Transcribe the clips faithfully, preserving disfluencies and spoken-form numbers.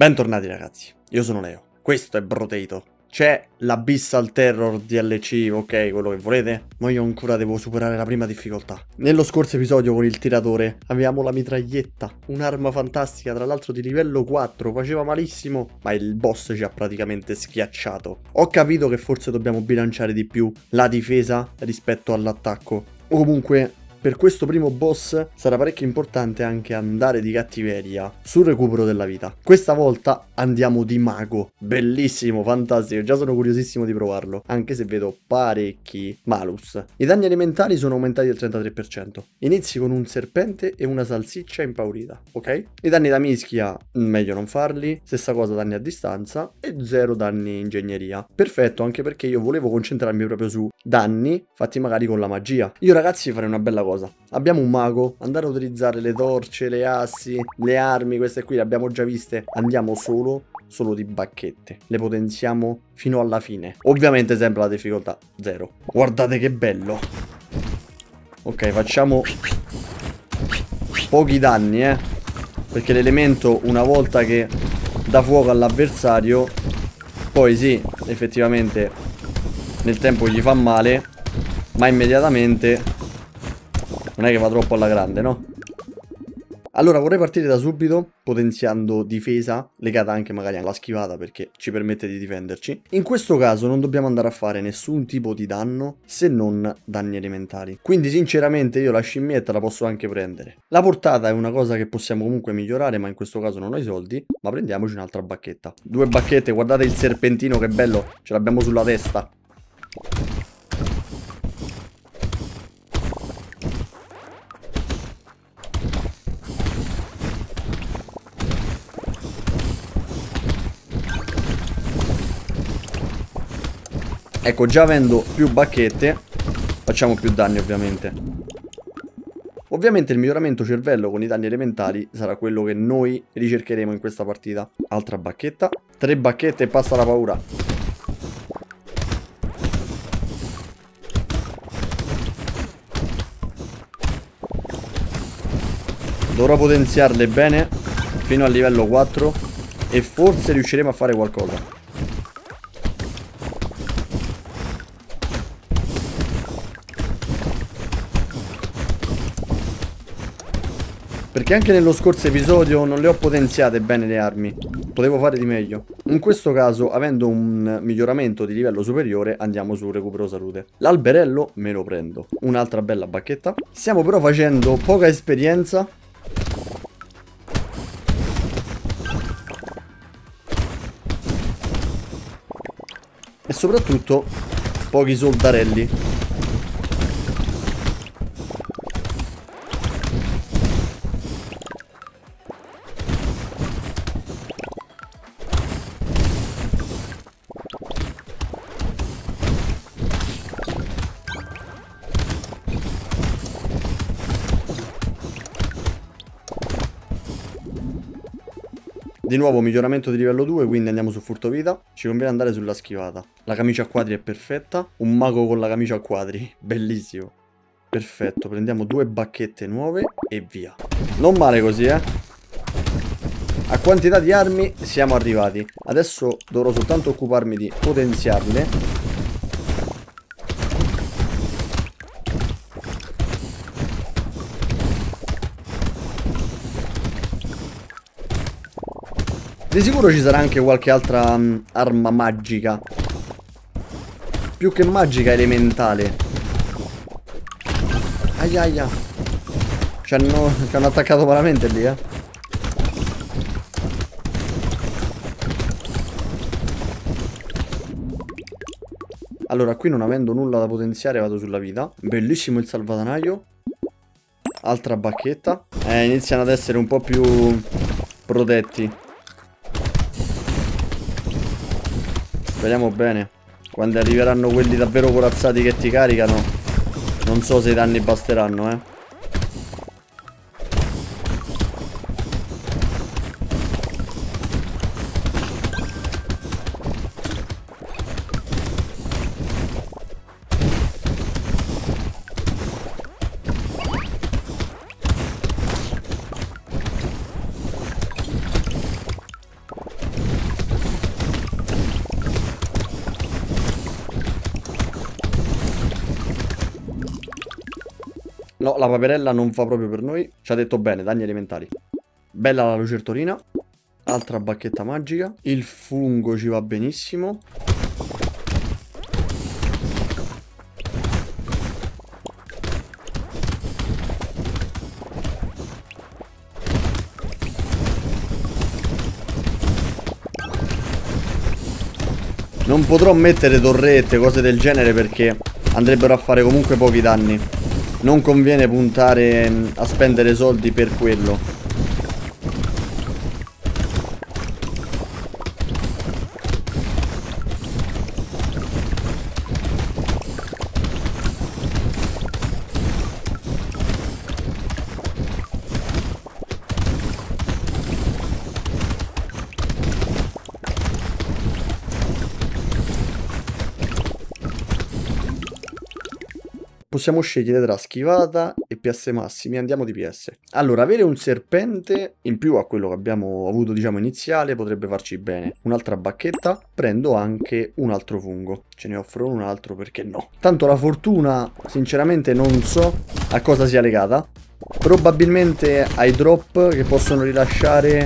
Bentornati ragazzi, io sono Leo, questo è Brotato. C'è l'Abyssal Terror D L C, ok, quello che volete? Ma io ancora devo superare la prima difficoltà. Nello scorso episodio con il tiratore avevamo la mitraglietta, un'arma fantastica, tra l'altro di livello quattro, faceva malissimo, ma il boss ci ha praticamente schiacciato. Ho capito che forse dobbiamo bilanciare di più la difesa rispetto all'attacco, o comunque... Per questo primo boss sarà parecchio importante anche andare di cattiveria sul recupero della vita. Questa volta andiamo di mago. Bellissimo, fantastico, già sono curiosissimo di provarlo, anche se vedo parecchi malus. I danni elementali sono aumentati del trentatré per cento. Inizi con un serpente e una salsiccia impaurita, ok? I danni da mischia, meglio non farli. Stessa cosa danni a distanza e zero danni ingegneria. Perfetto, anche perché io volevo concentrarmi proprio su danni fatti magari con la magia. Io ragazzi farei una bella cosa. Abbiamo un mago, andare a utilizzare le torce, le assi, le armi, queste qui le abbiamo già viste. Andiamo solo, solo di bacchette. Le potenziamo fino alla fine. Ovviamente sempre la difficoltà zero. Guardate che bello. Ok, facciamo pochi danni, eh. Perché l'elemento, una volta che dà fuoco all'avversario, poi sì, effettivamente nel tempo gli fa male, ma immediatamente... non è che va troppo alla grande, no? Allora vorrei partire da subito potenziando difesa, legata anche magari alla schivata perché ci permette di difenderci. In questo caso non dobbiamo andare a fare nessun tipo di danno se non danni elementari. Quindi sinceramente io la scimmietta la posso anche prendere. La portata è una cosa che possiamo comunque migliorare, ma in questo caso non ho i soldi, ma prendiamoci un'altra bacchetta. Due bacchette, guardate il serpentino che bello, ce l'abbiamo sulla testa. Ecco, già avendo più bacchette facciamo più danni ovviamente. Ovviamente il miglioramento cervello con i danni elementali sarà quello che noi ricercheremo in questa partita. Altra bacchetta. Tre bacchette e passa la paura. Dovrò potenziarle bene fino al livello quattro e forse riusciremo a fare qualcosa. Perché anche nello scorso episodio non le ho potenziate bene le armi. Potevo fare di meglio. In questo caso, avendo un miglioramento di livello superiore, andiamo sul recupero salute. L'alberello me lo prendo. Un'altra bella bacchetta. Stiamo però facendo poca esperienza. E soprattutto pochi soldarelli. Di nuovo miglioramento di livello due, quindi andiamo su furto vita. Ci conviene andare sulla schivata. La camicia a quadri è perfetta. Un mago con la camicia a quadri, bellissimo. Perfetto, prendiamo due bacchette nuove e via. Non male così, eh. A quantità di armi siamo arrivati. Adesso dovrò soltanto occuparmi di potenziarle. Di sicuro ci sarà anche qualche altra um, arma magica. Più che magica, elementale. Aia aia. Ci hanno, ci hanno attaccato veramente lì, eh. Allora, qui non avendo nulla da potenziare vado sulla vita. Bellissimo il salvadanaio. Altra bacchetta. Eh, iniziano ad essere un po' più protetti. Speriamo bene. Quando arriveranno quelli davvero corazzati che ti caricano, non so se i danni basteranno, eh. No, la paperella non fa proprio per noi. Ci ha detto bene, danni alimentari. Bella la lucertolina. Altra bacchetta magica. Il fungo ci va benissimo. Non potrò mettere torrette, cose del genere, perché andrebbero a fare comunque pochi danni. Non conviene puntare a spendere soldi per quello. Possiamo scegliere tra schivata e P S massimi, andiamo di P S. Allora, avere un serpente in più a quello che abbiamo avuto, diciamo, iniziale, potrebbe farci bene. Un'altra bacchetta, prendo anche un altro fungo. Ce ne offro un altro, perché no? Tanto la fortuna, sinceramente, non so a cosa sia legata. Probabilmente ai drop che possono rilasciare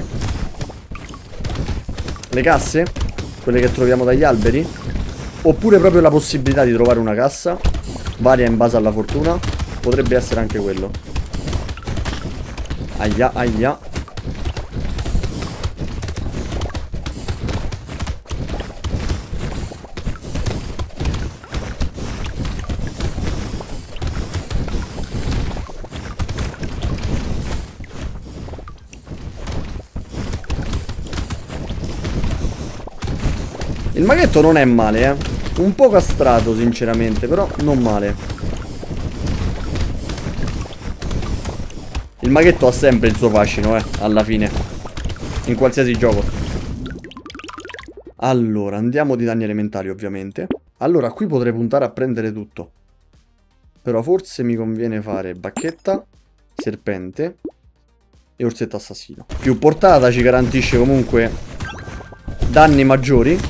le casse, quelle che troviamo dagli alberi, oppure proprio la possibilità di trovare una cassa. Varia in base alla fortuna. Potrebbe essere anche quello. Aia, aia. Il maghetto non è male, eh. Un po' castrato sinceramente, però non male. Il maghetto ha sempre il suo fascino, eh, alla fine. In qualsiasi gioco. Allora, andiamo di danni elementari ovviamente. Allora, qui potrei puntare a prendere tutto. Però forse mi conviene fare bacchetta, serpente e orsetto assassino. Più portata ci garantisce comunque danni maggiori.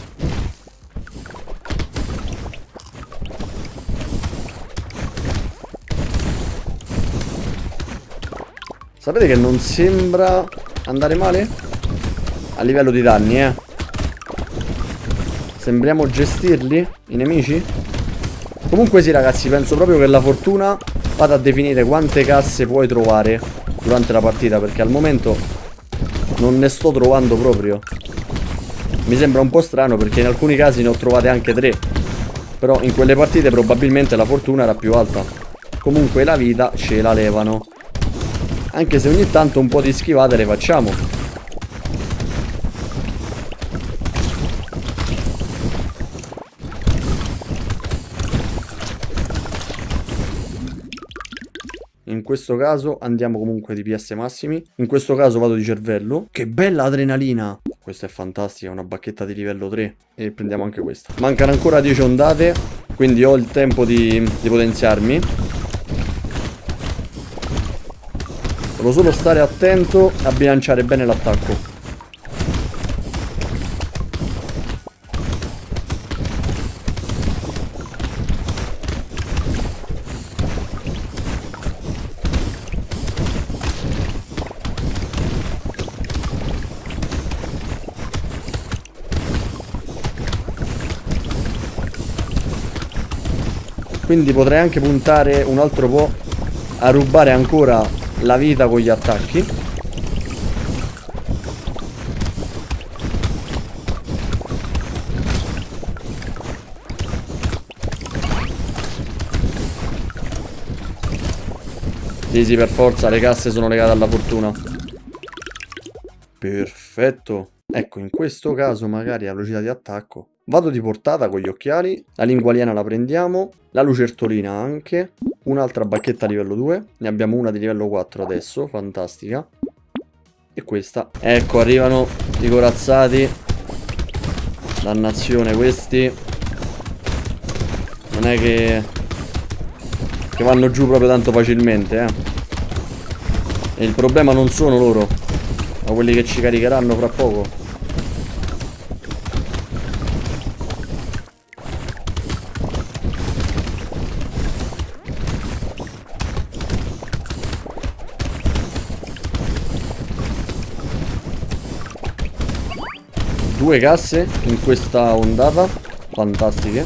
Sapete che non sembra andare male? A livello di danni, eh. Sembriamo gestirli, i nemici? Comunque sì, ragazzi, penso proprio che la fortuna vada a definire quante casse puoi trovare durante la partita, perché al momento non ne sto trovando proprio. Mi sembra un po' strano, perché in alcuni casi ne ho trovate anche tre. Però in quelle partite probabilmente la fortuna era più alta. Comunque la vita ce la levano. Anche se ogni tanto un po' di schivate le facciamo. In questo caso andiamo comunque di P S massimi. In questo caso vado di cervello. Che bella adrenalina! Questa è fantastica, una bacchetta di livello tre. E prendiamo anche questa. Mancano ancora dieci ondate, quindi ho il tempo di, di potenziarmi. Devo solo stare attento a bilanciare bene l'attacco. Quindi potrei anche puntare un altro po' a rubare ancora la vita con gli attacchi. Sì, sì, per forza, le casse sono legate alla fortuna. Perfetto. Ecco, in questo caso magari la velocità di attacco. Vado di portata con gli occhiali. La lingua aliena la prendiamo. La lucertolina anche. Un'altra bacchetta a livello due. Ne abbiamo una di livello quattro adesso. Fantastica. E questa. Ecco, arrivano i corazzati. Dannazione questi. Non è che... che vanno giù proprio tanto facilmente, eh. E il problema non sono loro, ma quelli che ci caricheranno fra poco. Due casse in questa ondata. Fantastiche.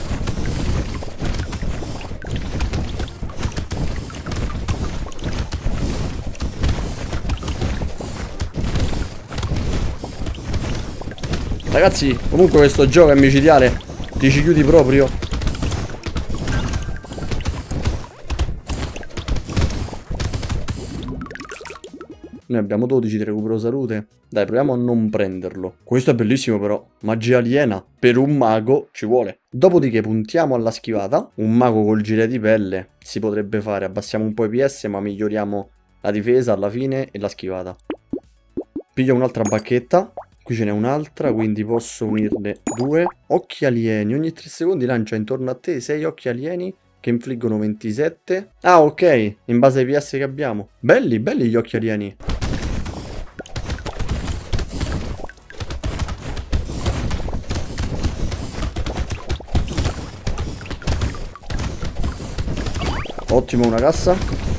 Ragazzi, comunque questo gioco è micidiale. Ti ci chiudi proprio. Noi abbiamo dodici di recupero salute. Dai, proviamo a non prenderlo. Questo è bellissimo però. Magia aliena. Per un mago ci vuole. Dopodiché puntiamo alla schivata. Un mago col gilet di pelle si potrebbe fare. Abbassiamo un po' i P S ma miglioriamo la difesa alla fine e la schivata. Piglio un'altra bacchetta. Qui ce n'è un'altra, quindi posso unirne due. Occhi alieni. Ogni tre secondi lancia intorno a te sei occhi alieni che infliggono ventisette. Ah, ok. In base ai P S che abbiamo. Belli, belli gli occhi alieni. Ottimo, una cassa.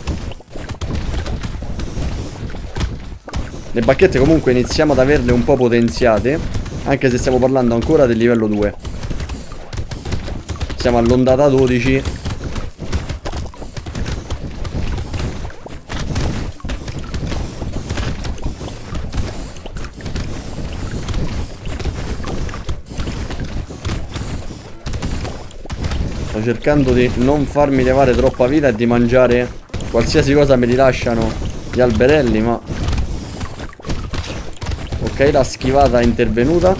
Le bacchette comunque iniziamo ad averle un po' potenziate, anche se stiamo parlando ancora del livello due. Siamo all'ondata dodici. Sto cercando di non farmi levare troppa vita e di mangiare qualsiasi cosa mi rilasciano gli alberelli, ma... Ok, la schivata è intervenuta.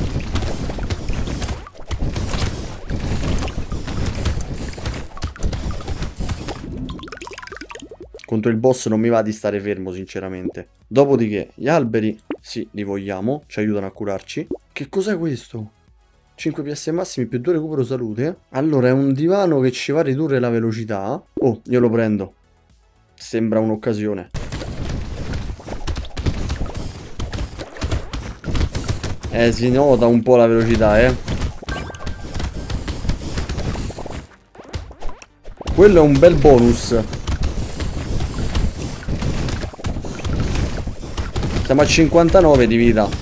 Contro il boss non mi va di stare fermo, sinceramente. Dopodiché, gli alberi, sì, li vogliamo, ci aiutano a curarci. Che cos'è questo? cinque P S massimi più due recupero salute. Allora, è un divano che ci va a ridurre la velocità. Oh, io lo prendo. Sembra un'occasione. Eh, si nota un po' la velocità, eh. Quello è un bel bonus. Siamo a cinquantanove di vita.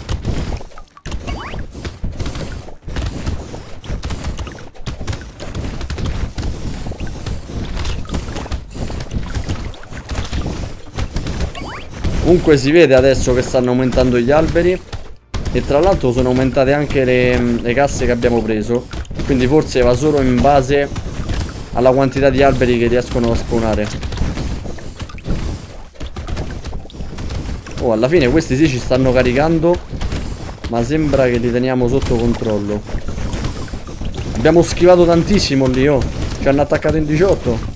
Comunque si vede adesso che stanno aumentando gli alberi. E tra l'altro sono aumentate anche le, le casse che abbiamo preso. Quindi forse va solo in base alla quantità di alberi che riescono a spawnare. Oh, alla fine questi sì ci stanno caricando, ma sembra che li teniamo sotto controllo. Abbiamo schivato tantissimo lì, oh. Ci hanno attaccato in diciotto.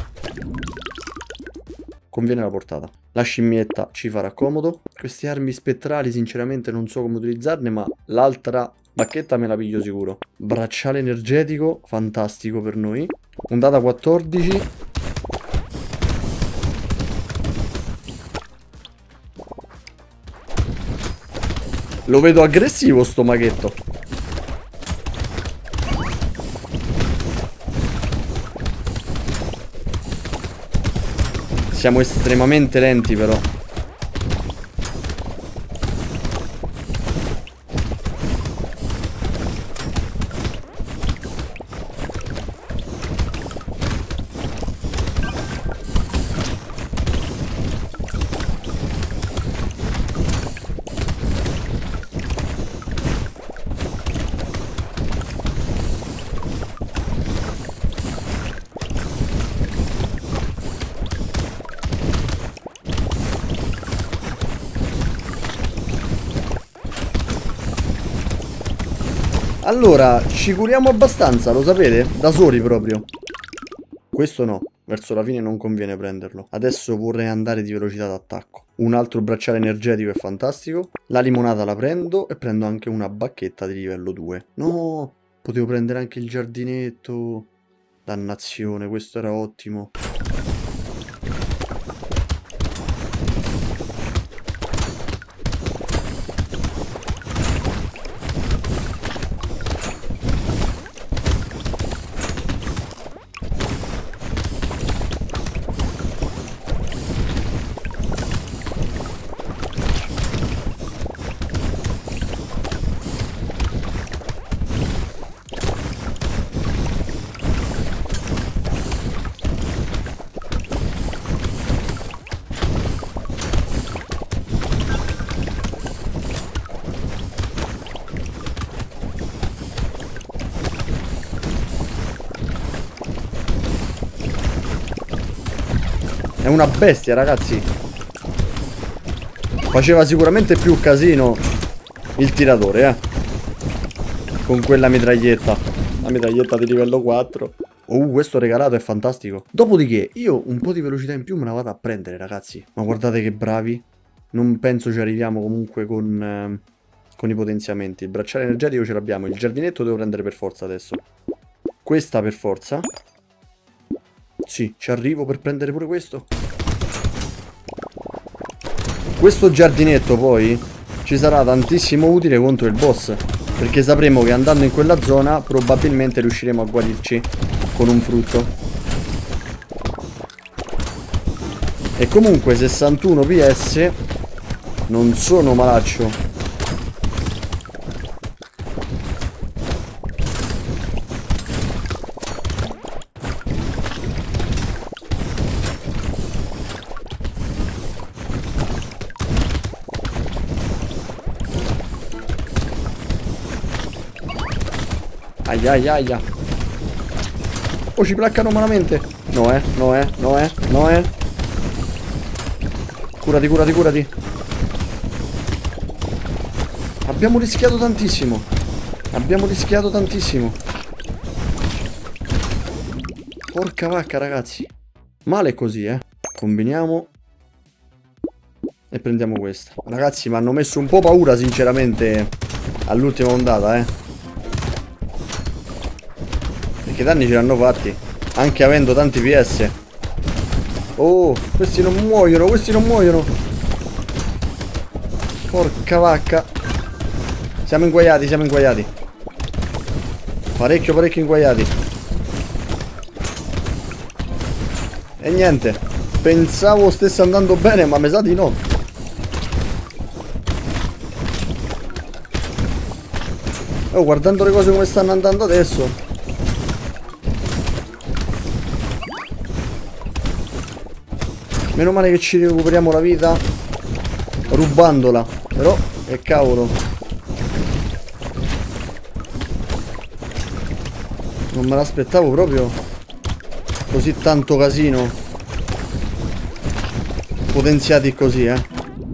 Conviene la portata. La scimmietta ci farà comodo. Queste armi spettrali sinceramente non so come utilizzarne, ma l'altra bacchetta me la piglio sicuro. Bracciale energetico, fantastico per noi. Ondata quattordici. Lo vedo aggressivo sto maghetto. Siamo estremamente lenti però. Allora, ci curiamo abbastanza, lo sapete? Da soli proprio. Questo no, verso la fine non conviene prenderlo. Adesso vorrei andare di velocità d'attacco. Un altro bracciale energetico è fantastico. La limonata la prendo e prendo anche una bacchetta di livello due. No, potevo prendere anche il giardinetto. Dannazione, questo era ottimo. È una bestia, ragazzi. Faceva sicuramente più casino il tiratore, eh. Con quella mitraglietta. La mitraglietta di livello quattro. Oh, questo regalato è fantastico. Dopodiché, io un po' di velocità in più me la vado a prendere, ragazzi. Ma guardate che bravi. Non penso ci arriviamo comunque con, eh, con i potenziamenti. Il bracciale energetico ce l'abbiamo. Il giardinetto devo prendere per forza adesso. Questa per forza. Sì, ci arrivo per prendere pure questo. Questo giardinetto poi ci sarà tantissimo utile contro il boss, perché sapremo che andando in quella zona probabilmente riusciremo a guarirci con un frutto. E comunque sessantuno P S non sono malaccio. Aia aia aia. Oh, ci placcano malamente. No eh, no eh, no eh, no eh. Curati, curati, curati. Abbiamo rischiato tantissimo. Abbiamo rischiato tantissimo. Porca vacca, ragazzi. Male così, eh. Combiniamo. E prendiamo questa. Ragazzi, mi hanno messo un po' paura, sinceramente, all'ultima ondata, eh. Che danni ce l'hanno fatti, anche avendo tanti P S. Oh, questi non muoiono, questi non muoiono. Porca vacca. Siamo inguaiati, siamo inguaiati. Parecchio, parecchio inguaiati. E niente, pensavo stesse andando bene, ma mi sa di no. Oh, guardando le cose come stanno andando adesso. Meno male che ci recuperiamo la vita rubandola. Però, che cavolo. Non me l'aspettavo proprio così tanto casino. Potenziati così, eh.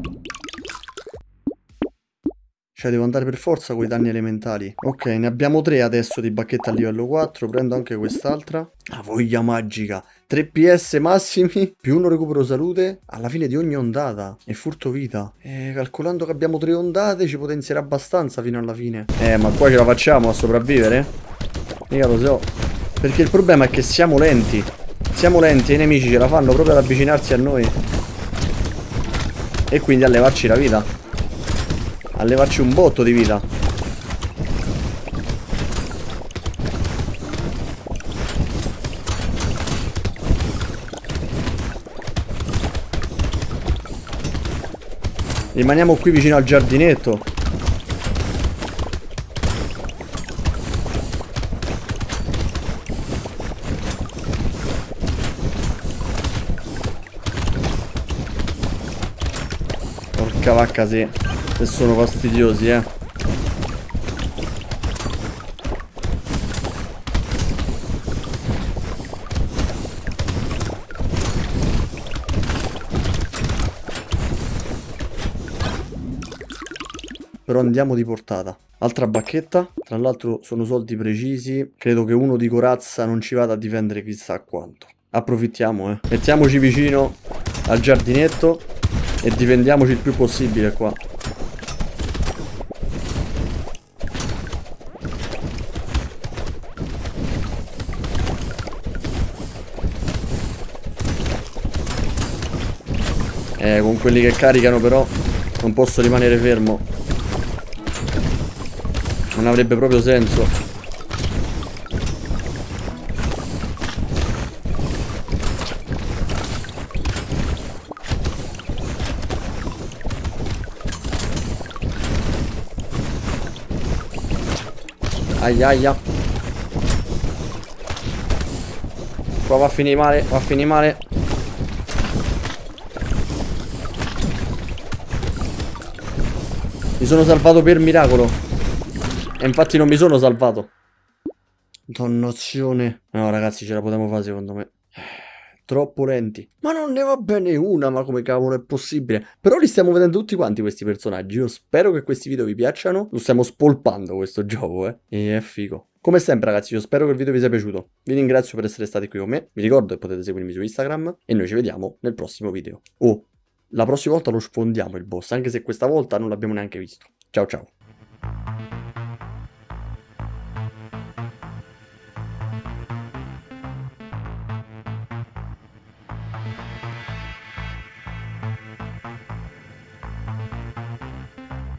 Cioè, devo andare per forza con i danni elementali. Ok, ne abbiamo tre adesso di bacchetta a livello quattro. Prendo anche quest'altra. Ah, voglia magica. tre P S massimi, più uno recupero salute alla fine di ogni ondata. E furto vita. E calcolando che abbiamo tre ondate, ci potenzierà abbastanza fino alla fine. Eh, ma qua ce la facciamo a sopravvivere? Mica lo so. Perché il problema è che siamo lenti. Siamo lenti e i nemici ce la fanno proprio ad avvicinarsi a noi. E quindi a levarci la vita. A levarci un botto di vita. Rimaniamo qui vicino al giardinetto. Porca vacca, sì. E sono fastidiosi, eh. Però andiamo di portata. Altra bacchetta. Tra l'altro sono soldi precisi. Credo che uno di corazza non ci vada a difendere chissà quanto. Approfittiamo, eh. Mettiamoci vicino al giardinetto e difendiamoci il più possibile qua. Eh, con quelli che caricano però non posso rimanere fermo. Non avrebbe proprio senso. Aia aia. Qua va a finire male, va a finire male. Mi sono salvato per miracolo. E infatti non mi sono salvato. Dannazione. No ragazzi, ce la potremo fare secondo me. troppo lenti. Ma non ne va bene una, ma come cavolo è possibile? Però li stiamo vedendo tutti quanti questi personaggi. Io spero che questi video vi piacciono. Lo stiamo spolpando questo gioco, eh. E è figo. Come sempre ragazzi, io spero che il video vi sia piaciuto. Vi ringrazio per essere stati qui con me. Vi ricordo che potete seguirmi su Instagram. E noi ci vediamo nel prossimo video. Oh, la prossima volta lo sfondiamo il boss, anche se questa volta non l'abbiamo neanche visto. Ciao ciao.